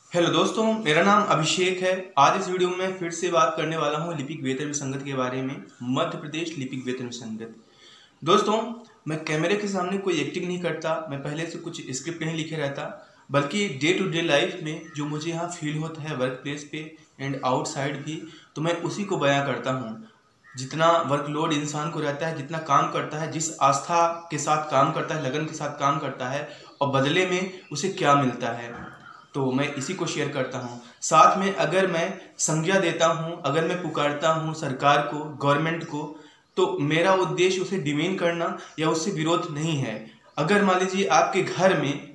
Hello दोस्तों, मेरा नाम अभिषेक है। आज इस वीडियो में मैं फिर से बात करने वाला हूँ लिपिक वेतन विसंगत के बारे में। मध्य प्रदेश लिपिक वेतन विसंगत। दोस्तों, मैं कैमरे के सामने कोई एक्टिंग नहीं करता, मैं पहले से कुछ स्क्रिप्ट नहीं लिखे रहता, बल्कि डे टू डे लाइफ में जो मुझे यहाँ फील होता है वर्क प्लेस पे एंड आउटसाइड भी, तो मैं उसी को बयां करता हूँ। जितना वर्कलोड इंसान को रहता है, जितना काम करता है, जिस आस्था के साथ काम करता है, लगन के साथ काम करता है, और बदले में उसे क्या मिलता है, तो मैं इसी को शेयर करता हूँ। साथ में अगर मैं संज्ञा देता हूँ, अगर मैं पुकारता हूँ सरकार को, गवर्नमेंट को, तो मेरा उद्देश्य उसे डिमीन करना या उससे विरोध नहीं है। अगर मान लीजिए आपके घर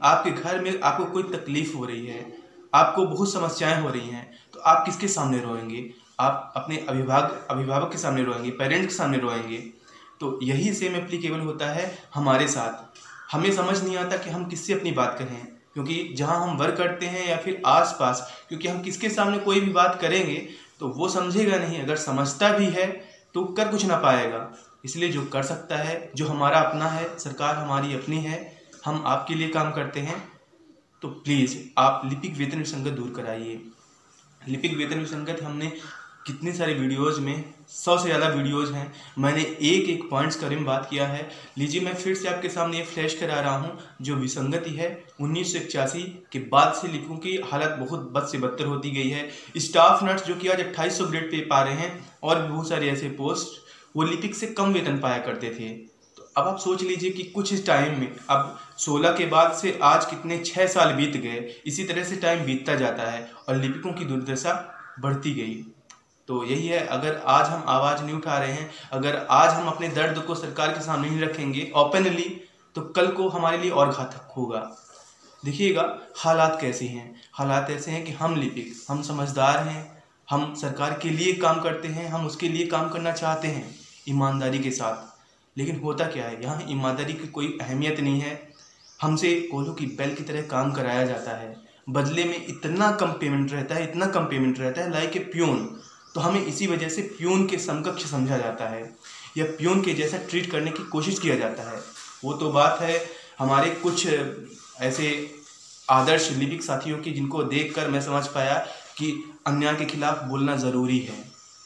में आपको कोई तकलीफ हो रही है, आपको बहुत समस्याएं हो रही हैं, तो आप किसके सामने रोएंगे? आप अपने अभिभावक के सामने रोएंगे, पेरेंट्स के सामने रोएंगे। तो यही सेम एप्लीकेबल होता है हमारे साथ। हमें समझ नहीं आता कि हम किससे अपनी बात करें, क्योंकि जहां हम वर्क करते हैं या फिर आसपास, क्योंकि हम किसके सामने कोई भी बात करेंगे तो वो समझेगा नहीं, अगर समझता भी है तो कर कुछ ना पाएगा। इसलिए जो कर सकता है, जो हमारा अपना है, सरकार हमारी अपनी है, हम आपके लिए काम करते हैं, तो प्लीज़ आप लिपिक वेतन विसंगत दूर कराइए। लिपिक वेतन विसंगत हमने कितने सारे वीडियोज़ में, 100 से ज़्यादा वीडियोज़ हैं, मैंने एक एक पॉइंट्स के बारे में बात किया है। लीजिए, मैं फिर से आपके सामने ये फ्लैश करा रहा हूँ। जो विसंगति है, 1981 के बाद से लिपिकों की हालत बहुत बद से बदतर होती गई है। स्टाफ नर्स जो कि आज 2800 ग्रेड पे पा रहे हैं, और भी बहुत सारे ऐसे पोस्ट, वो लिपिक से कम वेतन पाया करते थे। तो अब आप सोच लीजिए कि कुछ इस टाइम में, अब 16 के बाद से आज कितने 6 साल बीत गए, इसी तरह से टाइम बीतता जाता है और लिपिकों की दुर्दशा बढ़ती गई। तो यही है, अगर आज हम आवाज़ नहीं उठा रहे हैं, अगर आज हम अपने दर्द को सरकार के सामने नहीं रखेंगे ओपनली, तो कल को हमारे लिए और घातक होगा। देखिएगा हालात कैसे हैं। हालात ऐसे हैं कि हम लिपिक, हम समझदार हैं, हम सरकार के लिए काम करते हैं, हम उसके लिए काम करना चाहते हैं ईमानदारी के साथ। लेकिन होता क्या है, यहाँ ईमानदारी की कोई अहमियत नहीं है। हमसे कोल्हू की बैल की तरह काम कराया जाता है, बदले में इतना कम पेमेंट रहता है, इतना कम पेमेंट रहता है, लाइक ए प्यून। तो हमें इसी वजह से प्यून के समकक्ष समझा जाता है, या प्यून के जैसा ट्रीट करने की कोशिश किया जाता है। वो तो बात है हमारे कुछ ऐसे आदर्श लिपिक साथियों की, जिनको देखकर मैं समझ पाया कि अन्याय के खिलाफ बोलना ज़रूरी है।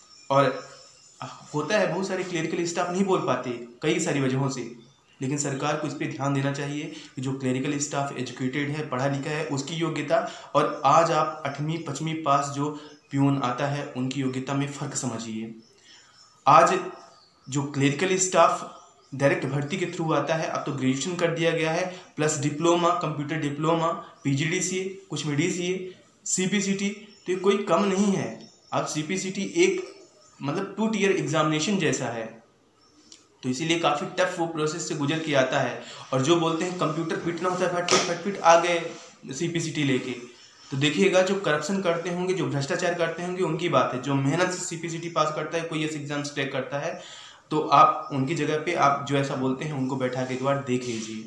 और होता है, बहुत सारे क्लेरिकल स्टाफ नहीं बोल पाते कई सारी वजहों से, लेकिन सरकार को इस पर ध्यान देना चाहिए कि जो क्लेरिकल स्टाफ एजुकेटेड है, पढ़ा लिखा है, उसकी योग्यता, और आज आप 8वीं 5वीं पास जो प्यून आता है उनकी योग्यता में फ़र्क समझिए। आज जो क्लेरिकल स्टाफ डायरेक्ट भर्ती के थ्रू आता है, अब तो ग्रेजुएशन कर दिया गया है, plus diploma, computer diploma, PGDCA, कुछ में डीसीए, सीपीसीटी, तो ये कोई कम नहीं है। अब सीपीसीटी एक मतलब 2 टियर एग्जामिनेशन जैसा है, तो इसीलिए काफ़ी टफ वो प्रोसेस से गुजर के आता है। और जो बोलते हैं कंप्यूटर पीटना होता है, फटफट आ गए सीपीसीटी लेके, तो देखिएगा जो करप्शन करते होंगे, जो भ्रष्टाचार करते होंगे, उनकी बात है। जो मेहनत से सीपीसीटी पास करता है, कोई ऐसे एग्जाम्स क्रैक करता है, तो आप उनकी जगह पे आप जो ऐसा बोलते हैं उनको बैठा के एक बार देख लीजिए।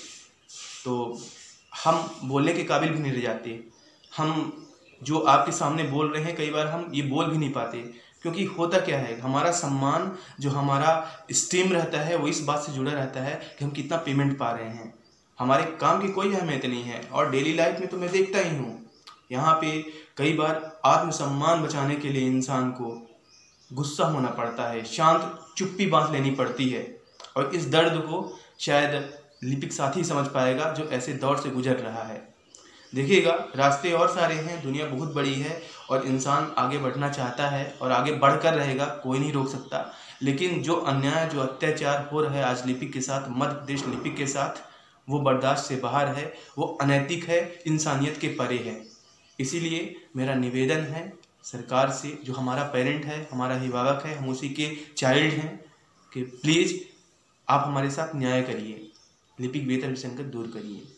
तो हम बोलने के काबिल भी नहीं रह जाते। हम जो आपके सामने बोल रहे हैं, कई बार हम ये बोल भी नहीं पाते, क्योंकि होता क्या है, हमारा सम्मान, जो हमारा स्टीम रहता है, वो इस बात से जुड़ा रहता है कि हम कितना पेमेंट पा रहे हैं। हमारे काम की कोई अहमियत नहीं है। और डेली लाइफ में तो मैं देखता ही हूँ, यहाँ पे कई बार आत्मसम्मान बचाने के लिए इंसान को गुस्सा होना पड़ता है, शांत चुप्पी बांध लेनी पड़ती है। और इस दर्द को शायद लिपिक साथी समझ पाएगा जो ऐसे दौर से गुजर रहा है। देखिएगा, रास्ते और सारे हैं, दुनिया बहुत बड़ी है, और इंसान आगे बढ़ना चाहता है और आगे बढ़कर रहेगा, कोई नहीं रोक सकता। लेकिन जो अन्याय, जो अत्याचार हो रहा है आज लिपिक के साथ, मध्य प्रदेश लिपिक के साथ, वो बर्दाश्त से बाहर है, वो अनैतिक है, इंसानियत के परे है। इसीलिए मेरा निवेदन है सरकार से, जो हमारा पेरेंट है, हमारा अभिभावक है, हम उसी के चाइल्ड हैं, कि प्लीज़ आप हमारे साथ न्याय करिए, लिपिक वेतन विसंगत दूर करिए।